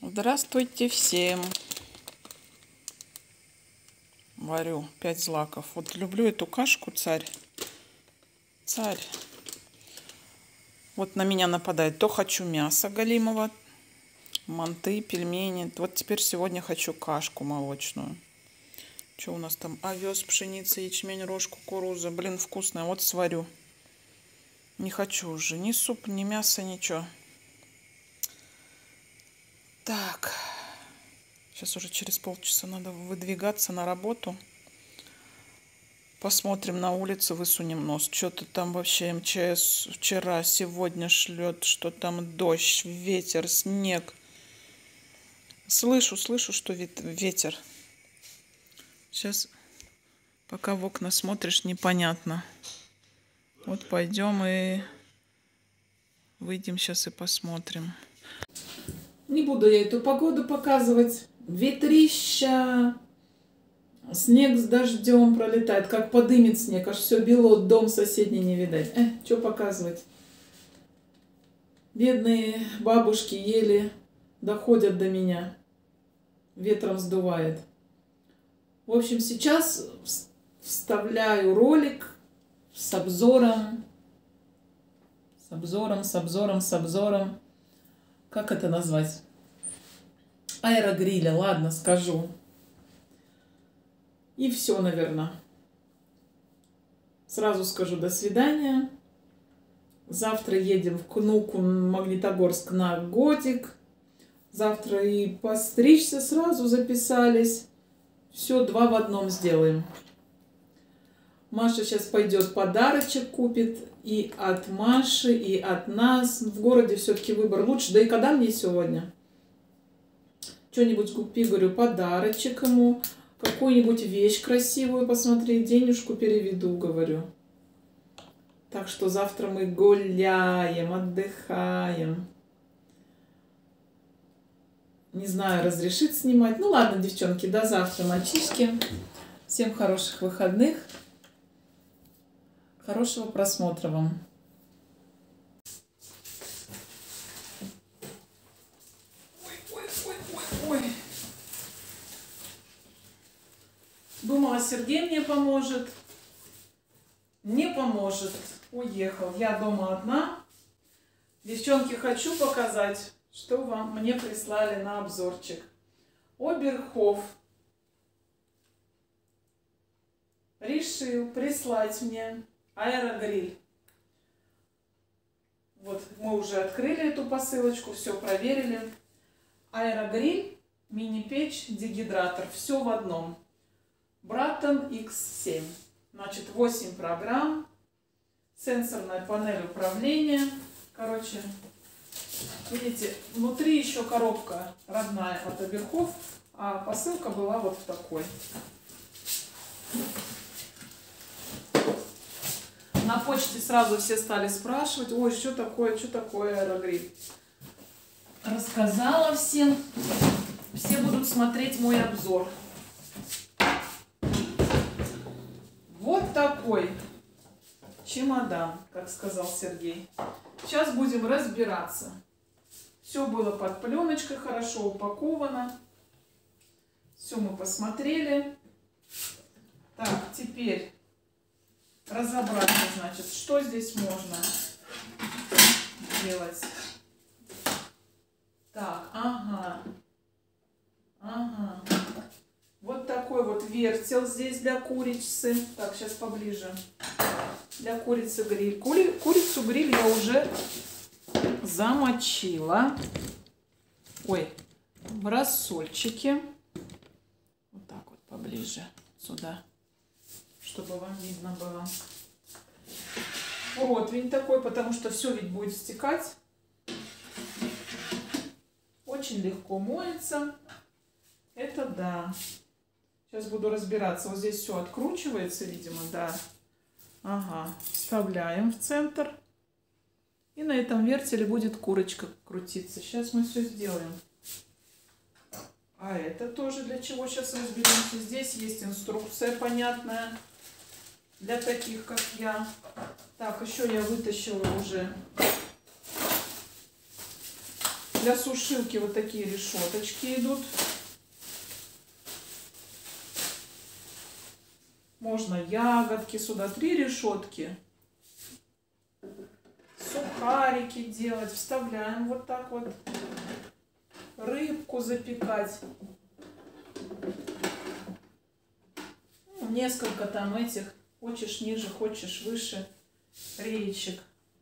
Здравствуйте всем! Варю 5 злаков. Вот люблю эту кашку, царь. Царь. Вот на меня нападает. То хочу мясо галимого, манты, пельмени. Вот теперь сегодня хочу кашку молочную. Что у нас там? Овес, пшеница, ячмень, рожь, кукуруза. Блин, вкусная. Вот сварю. Не хочу уже ни суп, ни мясо, ничего. Так. Сейчас уже через полчаса надо выдвигаться на работу. Посмотрим на улицу, высунем нос. Что-то там вообще МЧС вчера, сегодня шлет, что там дождь, ветер, снег. Слышу, что ветер. Сейчас, пока в окна смотришь, непонятно. Вот пойдем и выйдем сейчас и посмотрим. Не буду я эту погоду показывать. Ветрища. Снег с дождем пролетает, как подымет снег, аж все бело, дом соседний не видать. Что показывать? Бедные бабушки еле доходят до меня. Ветром сдувает. В общем, сейчас вставляю ролик с обзором. С обзором. Как это назвать? Аэрогриля, ладно, скажу. И все, наверное. Сразу скажу до свидания. Завтра едем в Кнуку, Магнитогорск на годик. Завтра и постричься сразу записались. Все, 2 в 1 сделаем. Маша сейчас пойдет подарочек купит. И от Маши, и от нас. В городе все-таки выбор лучше. Да и когда мне сегодня? Что-нибудь купи, говорю, подарочек ему. Какую-нибудь вещь красивую посмотреть. Денежку переведу, говорю. Так что завтра мы гуляем, отдыхаем. Не знаю, разрешит снимать. Ну ладно, девчонки, до завтра, мальчишки. Всем хороших выходных. Хорошего просмотра вам. Ой. Думала, Сергей мне поможет. Не поможет. Уехал. Я дома одна. Девчонки, хочу показать, что вам мне прислали на обзорчик. Оберхоф решил прислать мне аэрогриль. Вот мы уже открыли эту посылочку, все проверили. Аэрогриль, мини-печь, дегидратор. Все в одном. Братон X7. Значит, 8 программ. Сенсорная панель управления. Короче, видите, внутри еще коробка родная от Оберхоф. А посылка была вот в такой. На почте сразу все стали спрашивать, ой, что такое аэрогриль. Рассказала всем. Все будут смотреть мой обзор. Вот такой чемодан, как сказал Сергей. Сейчас будем разбираться. Все было под пленочкой, хорошо упаковано. Все мы посмотрели. Так, теперь разобраться, значит, что здесь можно делать. Так, ага. Вот такой вот вертел здесь для курицы. Так, сейчас поближе. Для курицы гриль. Курицу гриль я уже замочила. Ой, в рассольчике. Вот так вот поближе сюда, чтобы вам видно было. Противень такой, потому что все ведь будет стекать. Очень легко моется. Это да. Сейчас буду разбираться. Вот здесь все откручивается, видимо, да. Ага. Вставляем в центр. И на этом вертеле будет курочка крутиться. Сейчас мы все сделаем. А это тоже для чего сейчас разберемся. Здесь есть инструкция понятная для таких, как я. Так, еще я вытащила уже Для сушилки вот такие решеточки идут. Можно ягодки сюда, 3 решетки. Сухарики делать, вставляем вот так вот. Рыбку запекать. Ну, несколько там этих, хочешь ниже, хочешь выше, реечек.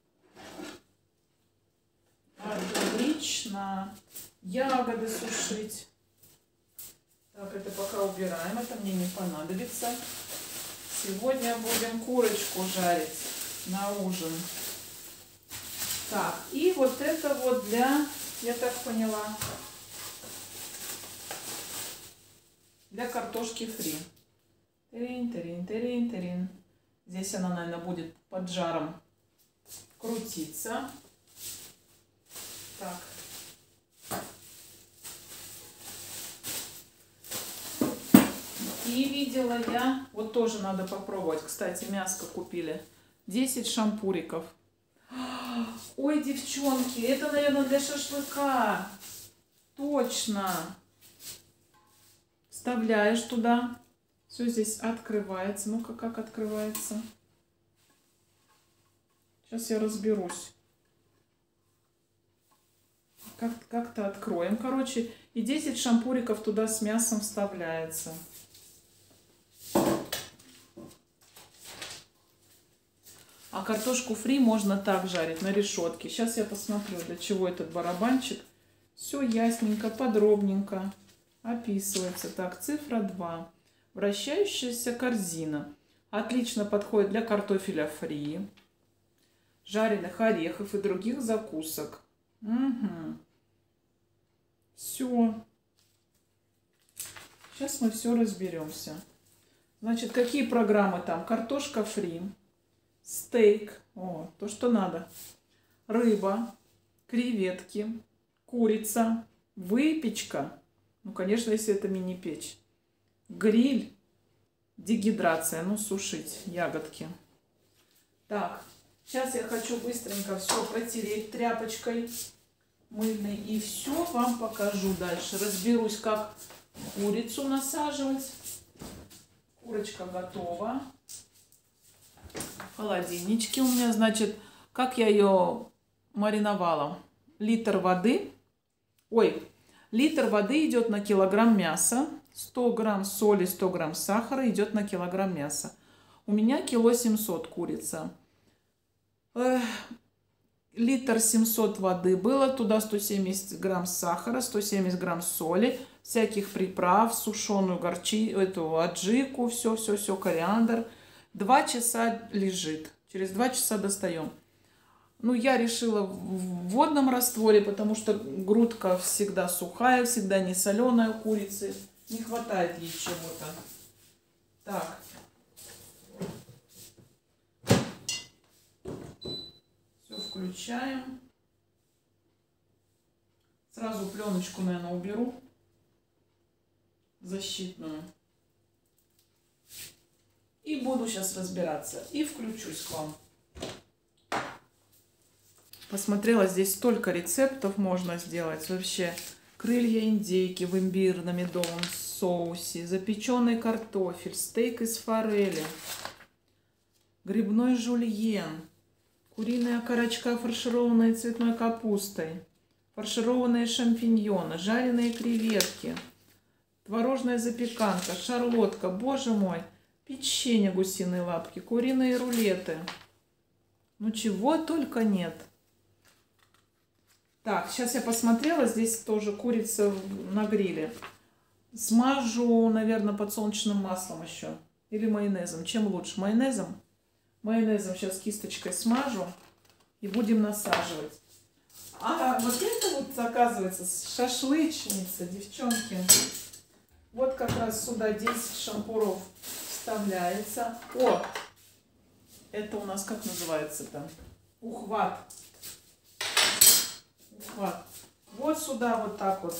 Отлично. Ягоды сушить. Так, это пока убираем, это мне не понадобится. Сегодня будем курочку жарить на ужин. Так, и вот это вот для, я так поняла, для картошки фри. Терин, терин, терин, терин. Здесь она, наверное, будет под жаром крутиться. Так. И видела я, вот тоже надо попробовать. Кстати, мяско купили. 10 шампуриков. Ой, девчонки, это, наверное, для шашлыка. Точно. Вставляешь туда. Все здесь открывается. Ну-ка, как открывается. Сейчас я разберусь. Как-то откроем, короче. И 10 шампуриков туда с мясом вставляется. А картошку фри можно так жарить на решетке. Сейчас я посмотрю, для чего этот барабанчик. Все ясненько, подробненько описывается. Так, цифра 2. Вращающаяся корзина. Отлично подходит для картофеля фри, жареных орехов и других закусок. Угу. Все. Сейчас мы все разберемся. Значит, какие программы там? Картошка фри, стейк, о, то, что надо, рыба, креветки, курица, выпечка, ну, конечно, если это мини-печь, гриль, дегидрация, ну, сушить ягодки. Так, сейчас я хочу быстренько все протереть тряпочкой мыльной и все вам покажу дальше. Разберусь, как курицу насаживать. Курочка готова. В холодильничке у меня, значит, как я ее мариновала. Литр воды. Ой, литр воды идет на килограмм мяса. 100 грамм соли, 100 грамм сахара идет на килограмм мяса. У меня 1,7 кг курица. Литр 700 воды было. Туда 170 грамм сахара, 170 грамм соли, всяких приправ, сушеную эту аджику, все, кориандр. 2 часа лежит. Через 2 часа достаем. Ну, я решила в водном растворе, потому что грудка всегда сухая, всегда не соленая у курицы. Не хватает ей чего-то. Так. Все включаем. Сразу пленочку, наверное, уберу. Защитную. И буду сейчас разбираться. И включусь к вам. Посмотрела, здесь столько рецептов можно сделать. Вообще, крылья индейки в имбирно-медовом соусе, запеченный картофель, стейк из форели, грибной жульен, куриная окорочка, фаршированная цветной капустой, фаршированные шампиньоны, жареные креветки, творожная запеканка, шарлотка, боже мой, печенье гусиные лапки, куриные рулеты. Ну чего только нет. Так, сейчас я посмотрела, здесь тоже курица на гриле. Смажу, наверное, подсолнечным маслом еще. Или майонезом. Чем лучше? Майонезом? Майонезом сейчас кисточкой смажу и будем насаживать. А вот это вот, оказывается, шашлычница, девчонки. Вот как раз сюда 10 шампуров вставляется. О! Это у нас как называется-то? Ухват. Вот сюда вот так вот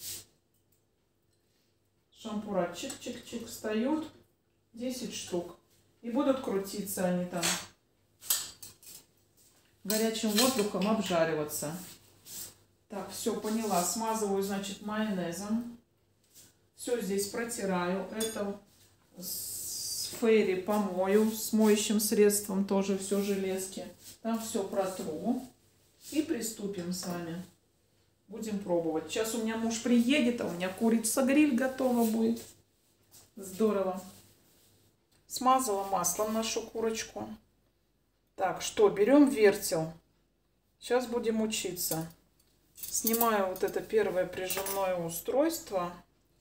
шампура чик-чик-чик встают. 10 штук. И будут крутиться они там. Горячим воздухом обжариваться. Так, все, поняла. Смазываю, значит, майонезом. Все здесь протираю. Это с фейри помою, с моющим средством тоже все железки. Там все протру. И приступим с вами. Будем пробовать. Сейчас у меня муж приедет, а у меня курица-гриль готова будет. Здорово. Смазала маслом нашу курочку. Так, что, берем вертел. Сейчас будем учиться. Снимаю вот это первое прижимное устройство.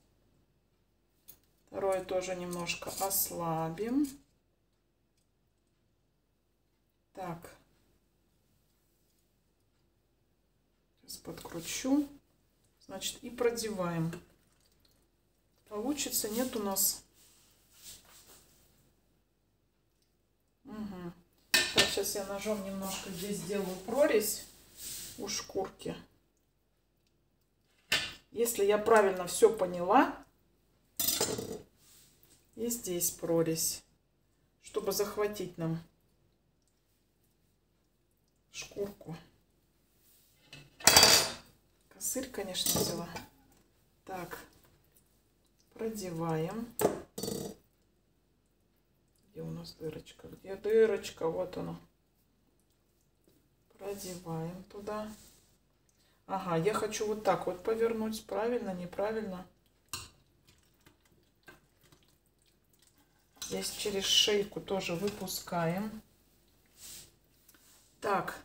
Второе тоже немножко ослабим. Так. Сейчас подкручу. Значит, и продеваем. Получится, нет у нас. Угу. Так, сейчас я ножом немножко здесь сделаю прорезь у шкурки. Если я правильно все поняла, и здесь прорезь, чтобы захватить нам шкурку. Косырь, конечно, взяла. Так, продеваем. Где у нас дырочка? Где дырочка? Вот она. Продеваем туда. Ага, я хочу вот так вот повернуть. Правильно, неправильно. Здесь через шейку тоже выпускаем. Так.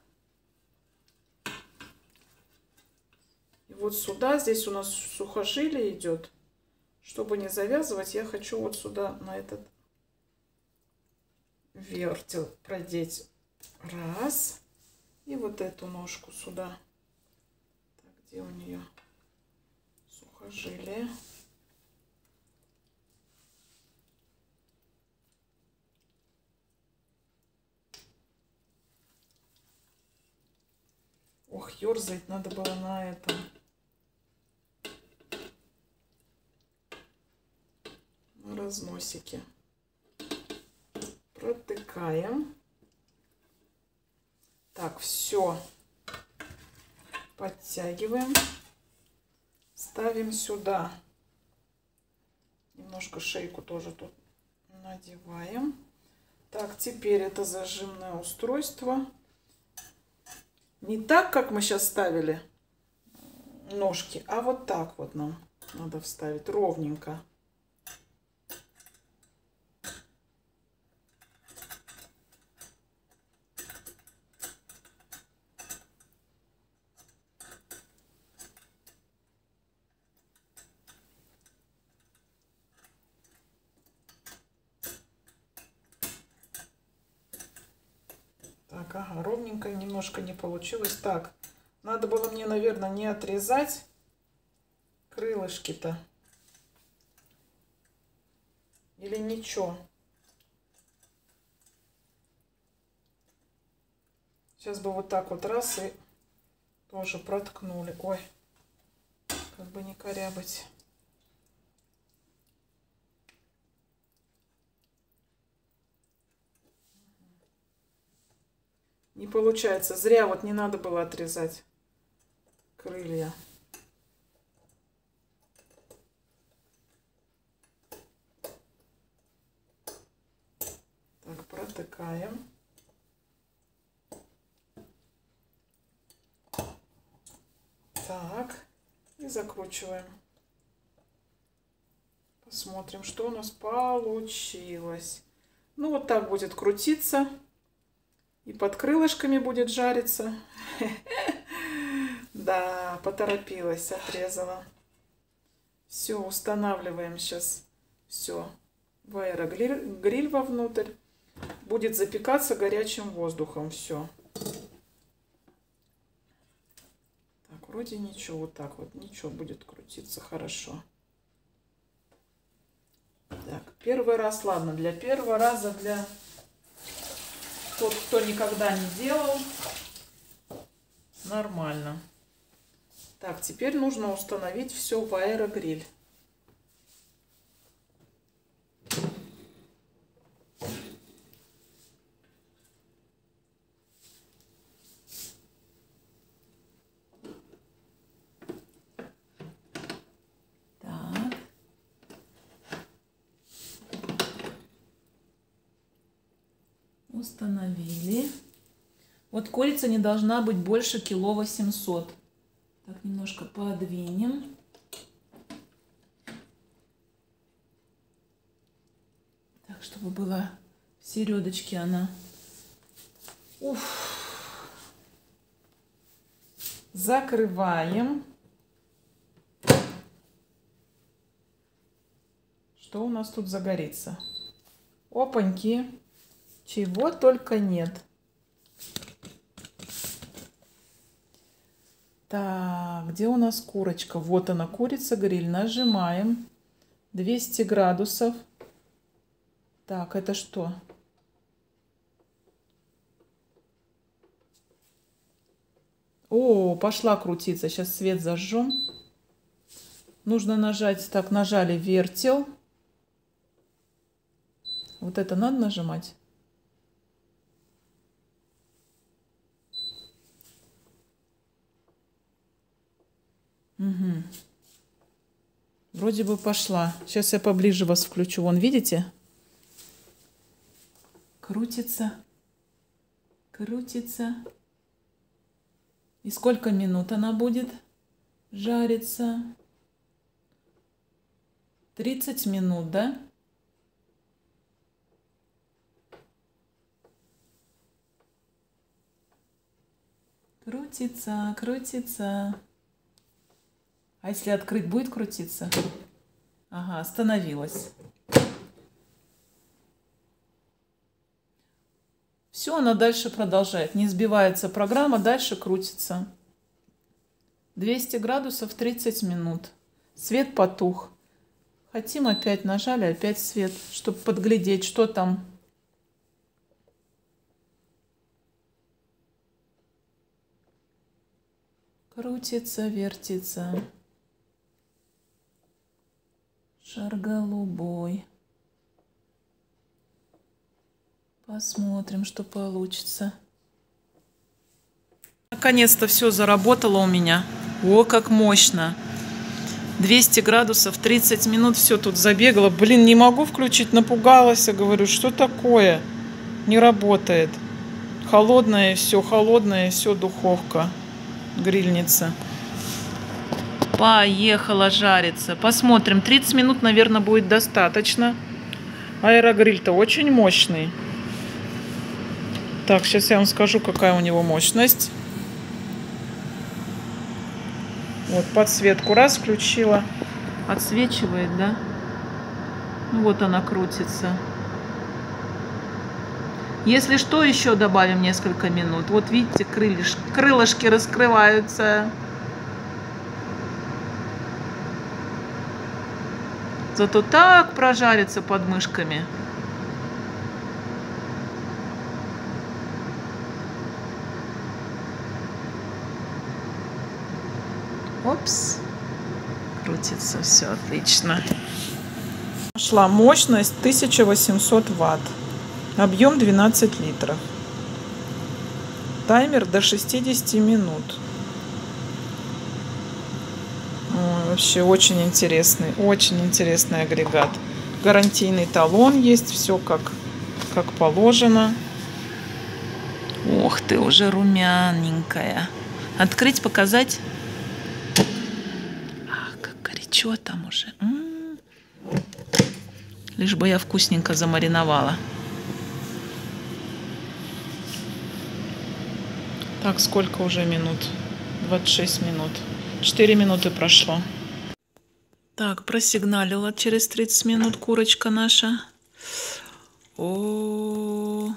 И вот сюда, здесь у нас сухожилие идет. Чтобы не завязывать, я хочу вот сюда, на этот вертел продеть. Раз. И вот эту ножку сюда. Так, где у нее сухожилие? Ох, ерзать надо было на этом. На разносике. Протыкаем. Так, все. Подтягиваем. Ставим сюда. Немножко шейку тоже тут надеваем. Так, теперь это зажимное устройство. Не так, как мы сейчас ставили ножки, а вот так вот нам надо вставить ровненько. Так, ага, ровненько немножко не получилось. Так, надо было мне, наверное, не отрезать крылышки-то. Или ничего. Сейчас бы вот так вот раз и тоже проткнули. Ой, как бы не корябать. Не получается. Зря вот не надо было отрезать крылья. Так, протыкаем. Так, и закручиваем. Посмотрим, что у нас получилось. Ну, вот так будет крутиться. И под крылышками будет жариться. Да, поторопилась, отрезала. Все, устанавливаем сейчас все в аэрогриль вовнутрь. Будет запекаться горячим воздухом все. Так, вроде ничего, вот так вот, ничего, будет крутиться хорошо. Так, первый раз, ладно, для первого раза, для тот, кто никогда не делал, нормально. Так, теперь нужно установить все в аэрогриль. Установили. Вот курица не должна быть больше 1,8 кг. Так, немножко подвинем. Так, чтобы была в середочке она. Уф. Закрываем. Что у нас тут загорится? Опаньки. Чего только нет. Так, где у нас курочка? Вот она, курица-гриль. Нажимаем. 200 градусов. Так, это что? О, пошла крутиться. Сейчас свет зажжем. Нужно нажать. Так, нажали вертел. Вот это надо нажимать. Угу. Вроде бы пошла. Сейчас я поближе вас включу. Вон, видите? Крутится. Крутится. И сколько минут она будет жариться? 30 минут, да? Крутится, крутится. А если открыть, будет крутиться? Ага, остановилась. Все, она дальше продолжает. Не сбивается программа, дальше крутится. 200 градусов 30 минут. Свет потух. Хотим, опять нажали, опять свет, чтобы подглядеть, что там. Крутится, вертится. Шар голубой. Посмотрим, что получится. Наконец-то все заработало у меня. О, как мощно. 200 градусов, 30 минут, все тут забегало. Блин, не могу включить, напугалась. Я говорю, что такое? Не работает. Холодная все, духовка, грильница. Поехала жариться. Посмотрим, 30 минут, наверное, будет достаточно. Аэрогриль-то очень мощный. Так, сейчас я вам скажу, какая у него мощность. Вот подсветку раз включила. Отсвечивает, да? Вот она крутится. Если что, еще добавим несколько минут. Вот видите, крылышки раскрываются. Зато так прожарится под мышками. Опс. Крутится, все отлично. Пошла мощность 1800 ватт. Объем 12 литров. Таймер до 60 минут. Ой, вообще очень интересный агрегат. Гарантийный талон есть, все как положено. Ох ты, уже румяненькая. Открыть, показать. Ах, как горячо там уже. Лишь бы я вкусненько замариновала. Так, сколько уже минут? 26 минут. 4 минуты прошло. Так, просигналила через 30 минут курочка наша. О,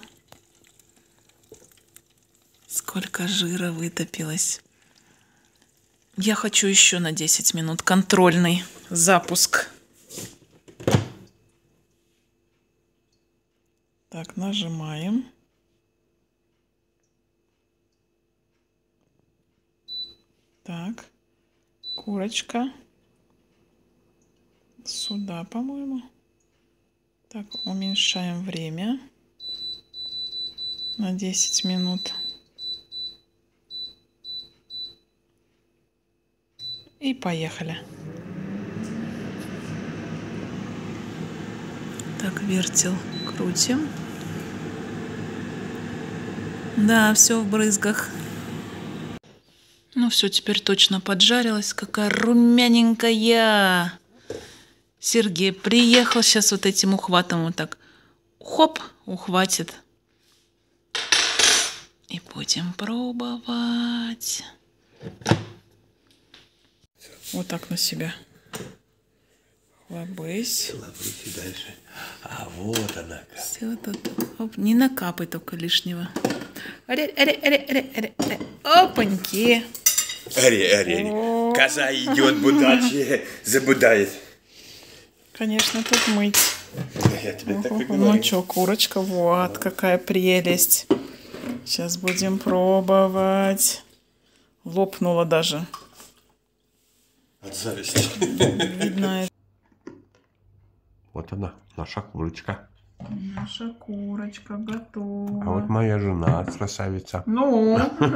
сколько жира вытопилось. Я хочу еще на 10 минут. Контрольный запуск. Так, нажимаем. Так, курочка. Сюда, по-моему. Так, уменьшаем время на 10 минут. И поехали. Так, вертел крутим. Да, все в брызгах. Ну все, теперь точно поджарилась. Какая румяненькая. Сергей приехал. Сейчас вот этим ухватом вот так. Хоп, ухватит. И будем пробовать. Вот так на себя. Лобысь. Лобысь дальше. А вот она как. Все тут. Оп, не накапай только лишнего. Опаньки. Ари. Коза идет, будачи, забудает. Конечно, тут мыть. Я тебе так и Ну говорю. что, курочка, вот какая прелесть. Сейчас будем пробовать. Лопнула даже. От зависти. Видно, Вот она, наша курочка. наша курочка готова. А вот моя жена, красавица. Ну,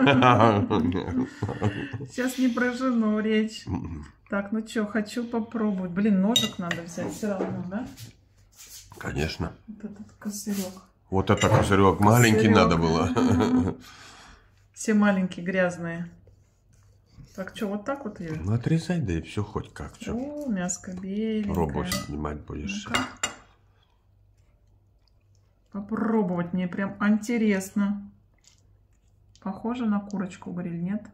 сейчас не про жену речь. Так, ну что, хочу попробовать. Блин, ножик надо взять все равно, да? Конечно. Вот этот косырек. Вот это козырек. Маленький надо было. Все маленькие, грязные. Так, что, вот так вот ее? Ну, отрезай, да и все хоть как. Что. О, мяско беленькое. Пробу снимать будешь. Ну-ка. Попробовать мне прям интересно. Похоже на курочку гриль, нет?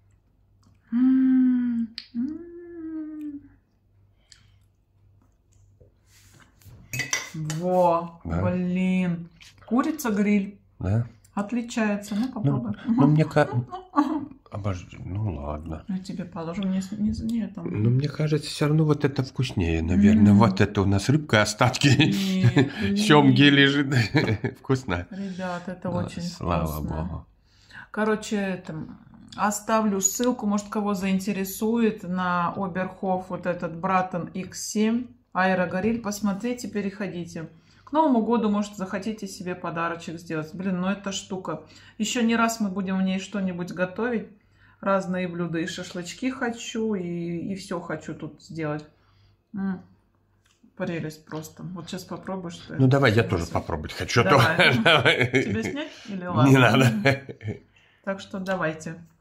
Во, Да? блин. Курица гриль. Да? Отличается. Ну, попробуй. Ну, мне кажется... Обожди, ну ладно. Я тебе положу. Не там. Но мне кажется, все равно вот это вкуснее, наверное. Вот это у нас рыбка, остатки. Нет, Семги лежит. Вкусно. ребят, это Да, очень слава вкусно. богу. Короче, оставлю ссылку, может, кого заинтересует, на Оберхоф вот этот Братон X7 аэрогриль. Посмотрите, переходите. К Новому году, может, захотите себе подарочек сделать. Блин, ну эта штука. Еще не раз мы будем в ней что-нибудь готовить. Разные блюда. И шашлычки хочу, и все хочу тут сделать. Прелесть просто. Вот сейчас попробуй, что Ну давай, я тоже попробовать хочу. Давай. Тебе снять или ладно? Не надо. Так что давайте.